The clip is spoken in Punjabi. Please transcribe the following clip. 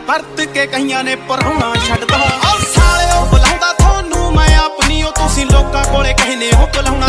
ਵਰਤ ਕੇ ਕਈਆਂ ਨੇ ਪਰਾਉਣਾ ਛੱਡਦਾ। ਸਾਲਿਓ ਬੁਲਾਉਂਦਾ ਤੁਹਾਨੂੰ ਮੈਂ ਆਪਣੀ, ਉਹ ਤੁਸੀਂ ਲੋਕਾਂ ਕੋਲੇ ਕਹਿੰਦੇ ਹੋ ਬੁਲਾਉਣਾ